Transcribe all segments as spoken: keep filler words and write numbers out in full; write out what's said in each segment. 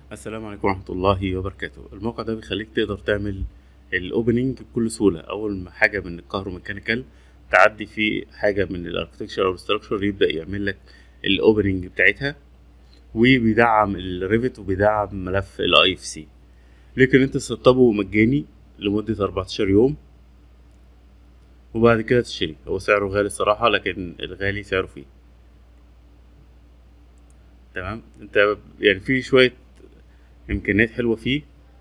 السلام عليكم ورحمة الله وبركاته. الموقع ده بيخليك تقدر تعمل الاوبننج بكل سهولة. اول ما حاجة من الكهروميكانيكال تعدي في حاجة من الاركتكشر او الستراكشر يبدأ يعمل لك الاوبننج بتاعتها، وبيدعم الريفت وبيدعم ملف الاي اف سي. لكن انت تسطبه مجاني لمدة اربعتاشر يوم وبعد كده تشتري. هو سعره غالي الصراحة، لكن الغالي سعره فيه تمام. انت يعني في شوية امكانيات حلوة فيه.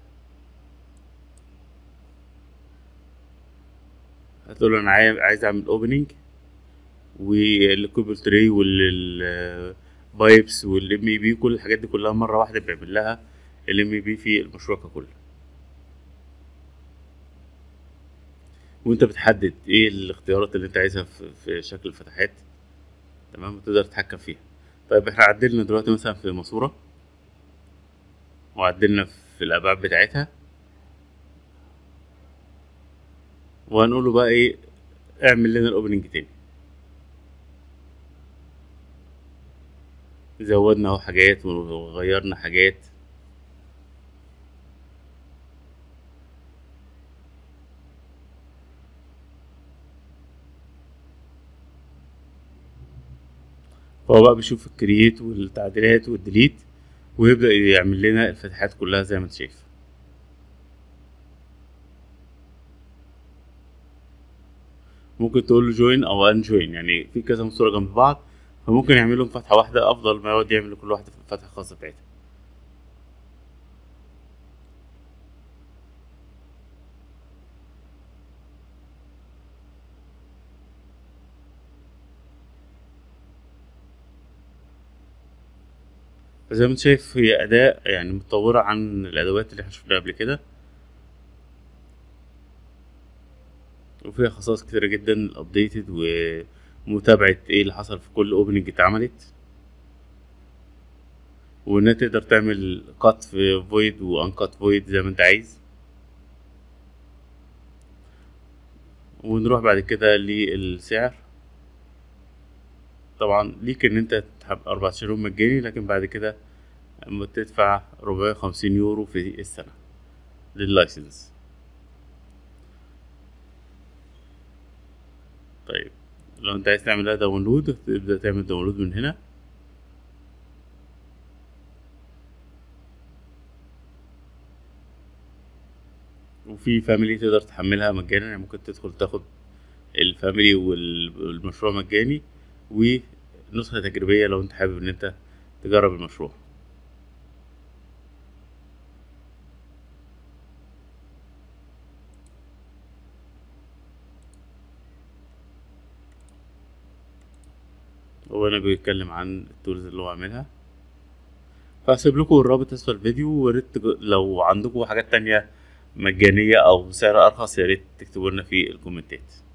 هتقول له انا عايز عايز اعمل اوبننج والكوبل تري والبايبس والام اي بي، كل الحاجات دي كلها مره واحده بيعمل لها الام اي بي في المشروع ككل. وانت بتحدد ايه الاختيارات اللي انت عايزها في, في شكل الفتحات، تمام، وتقدر تتحكم فيها. طيب احنا عدلنا دلوقتي مثلا في ماسوره وعدلنا في الابعاد بتاعتها، وهنقول له بقى ايه، اعمل لنا الاوبننج تاني. زودنا اهو حاجات وغيرنا حاجات. فهو بقى بيشوف الكرييت والتعديلات والديليت ويبدأ يعمل لنا الفتحات كلها زي ما انت شايف. ممكن تقول له جوين او ان جوين، يعني في كذا صورة جنب بعض، فممكن يعمل لهم فتحة واحدة افضل ما يقعد يعمل لكل واحدة فتحة خاصة بتاعتها. فزي ما انت شايف هي أداة يعني متطورة عن الأدوات اللي احنا شفناها قبل كده، وفيها خصائص كتيرة جدا updated ومتابعة ايه اللي حصل في كل اوبننج اتعملت، وانها تقدر تعمل قط في فويد وانقط فويد زي ما انت عايز. ونروح بعد كده للسعر. طبعا ليك ان انت تحب اربعتاشر يوم مجاني، لكن بعد كده اما تدفع ربعمية وخمسين يورو في السنة لللايسنس. طيب لو انت عايز تعملها داونلود تبدأ تعمل داونلود من هنا، وفي فاميلي تقدر تحملها مجانا، يعني ممكن تدخل تاخد الفاميلي والمشروع مجاني، ونسخة تجريبية لو انت حابب ان انت تجرب المشروع. هو انا بيتكلم عن التولز اللي هو عاملها، فهسيب لكم الرابط اسفل الفيديو. وريت تج- لو عندكم حاجات تانية مجانية او بسعر ارخص يا ريت تكتبوا لنا في الكومنتات.